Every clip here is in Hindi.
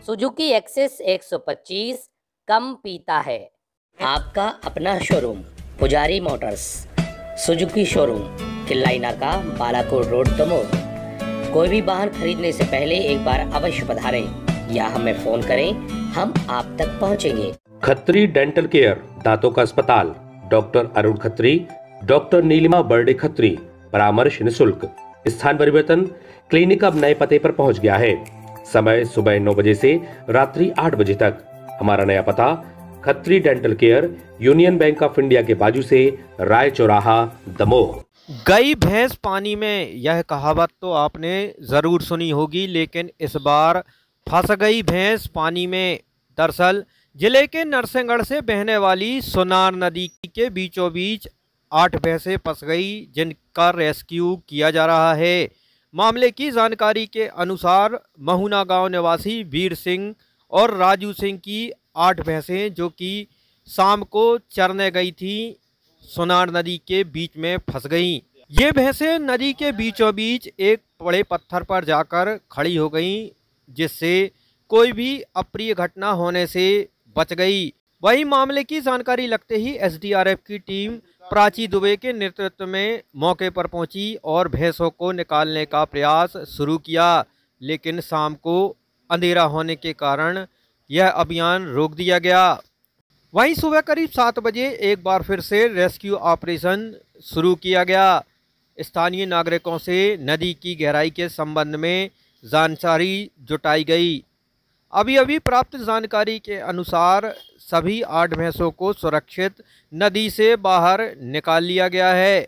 सुजुकी एक्सेस 125 कम पीता है। आपका अपना शोरूम पुजारी मोटर्स, सुजुकी शोरूम, किल्लाई नाका, बालाकोट रोड, दमोह। कोई भी वाहन खरीदने से पहले एक बार अवश्य पधारें या हमें फोन करें, हम आप तक पहुंचेंगे। खत्री डेंटल केयर, दांतों का अस्पताल, डॉक्टर अरुण खत्री, डॉक्टर नीलिमा बर्डे खत्री, परामर्श निःशुल्क। स्थान परिवर्तन, क्लिनिक अब नए पते पर पहुंच गया है। समय सुबह 9 बजे से रात्रि 8 बजे तक। हमारा नया पता, Khatri dental care, Union Bank of India के बाजू से, राय चौराहा, दमोह। गई भैंस पानी में, यह कहावत तो आपने ज़रूर सुनी होगी, लेकिन इस बार फंस गई भैंस पानी में। दरअसल जिले के नरसिंहगढ़ से बहने वाली सोनार नदी के बीचों बीच 8 भैंसें फंस गई, जिनका रेस्क्यू किया जा रहा है। मामले की जानकारी के अनुसार महुना गांव निवासी वीर सिंह और राजू सिंह की 8 भैंसें, जो कि शाम को चरने गई थी, सोनार नदी के बीच में फंस गईं। ये भैंसें नदी के बीचों बीच एक बड़े पत्थर पर जाकर खड़ी हो गईं, जिससे कोई भी अप्रिय घटना होने से बच गई। वही मामले की जानकारी लगते ही एसडीआरएफ की टीम प्राची दुबे के नेतृत्व में मौके पर पहुंची और भैंसों को निकालने का प्रयास शुरू किया, लेकिन शाम को अंधेरा होने के कारण यह अभियान रोक दिया गया। वहीं सुबह करीब 7 बजे एक बार फिर से रेस्क्यू ऑपरेशन शुरू किया गया। स्थानीय नागरिकों से नदी की गहराई के संबंध में जानकारी जुटाई गई। अभी प्राप्त जानकारी के अनुसार सभी 8 भैंसों को सुरक्षित नदी से बाहर निकाल लिया गया है।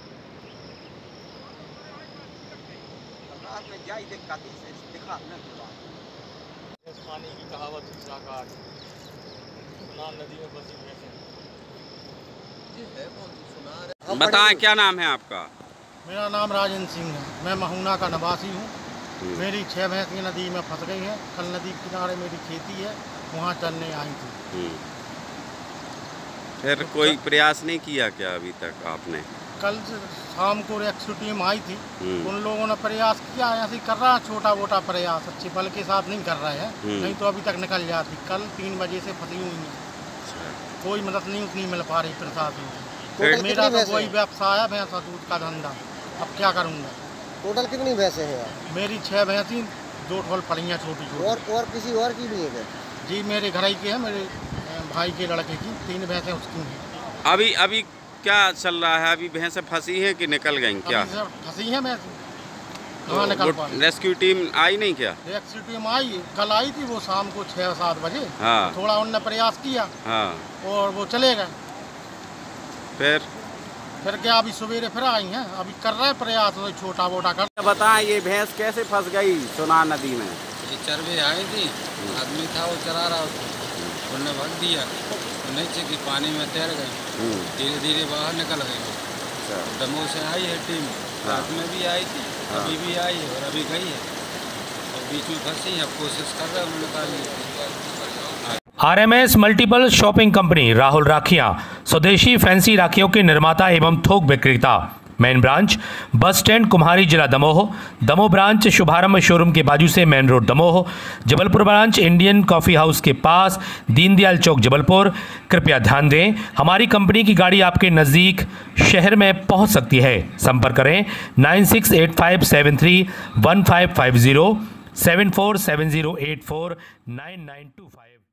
पानी की कहावत नदी में बसी भैंसें। बताएं, क्या नाम है आपका? मेरा नाम राजेंद्र सिंह है, मैं महुना का निवासी हूँ। मेरी 6 भैंसें नदी में फंस गई हैं। कल नदी किनारे मेरी खेती है, वहाँ चलने आई थी। फिर कोई प्रयास नहीं किया क्या अभी तक आपने? कल शाम को रेस्क्यू टीम आई थी, उन लोगों ने प्रयास किया, ऐसे कर रहा है छोटा मोटा प्रयास, अच्छे बल के साथ नहीं कर रहे हैं, नहीं तो अभी तक निकल जाती। कल 3 बजे से फंसी हुई है, कोई मदद नहीं उतनी मिल पा रही प्रशासन से। मेरा तो वही व्यवसाय है, भैंसा दूध का धंधा, अब क्या करूँगा। टोटल कितनी भैंसें हैं? मेरी 6 भैंसी, 2 ठोल पड़ी हैं छोटी छोटी। और किसी और की भी है? जी मेरे घर ही के है, मेरे भाई के लड़के की 3 भैंसें उसकी हैं। अभी क्या चल रहा है? अभी भैंसें फंसी हैं कि निकल गई? क्या फंसी हैं भैंसें, कहाँ निकल पा रही? रेस्क्यू टीम आई नहीं क्या? रेस्क्यू टीम आई, कल आई थी, वो शाम को 6-7 बजे। हाँ। थोड़ा उनने प्रयास किया, हाँ, और वो चले गए। फिर क्या अभी सवेरे फिर आई हैं, अभी कर रहे प्रयास, छोटा मोटा कर। बताएं, ये भैंस कैसे फंस गई सोनार नदी में? ये चरवे आई थी, आदमी था वो चरा रहा था, उन्होंने भग दिया, नीचे की पानी में तैर गई, धीरे धीरे बाहर निकल गई। दमोह से आई है टीम, रात में भी आई थी, अभी भी आई है और अभी गई है, और बीच में फंसी है। अब कोशिश कर रहे हैं उन्होंने निकालने। RMS multiple shopping company, Rahul राखियां, स्वदेशी फैंसी राखियों के निर्माता एवं थोक विक्रेता। Main branch bus stand Kumhari, जिला दमोह। दमोह ब्रांच शुभारंभ शोरूम के बाजू से, main road Damoh. Jabalpur branch Indian coffee house के पास, दीनदयाल चौक, जबलपुर। कृपया ध्यान दें, हमारी कंपनी की गाड़ी आपके नज़दीक शहर में पहुंच सकती है। संपर्क करें 9685731550, 7470849925।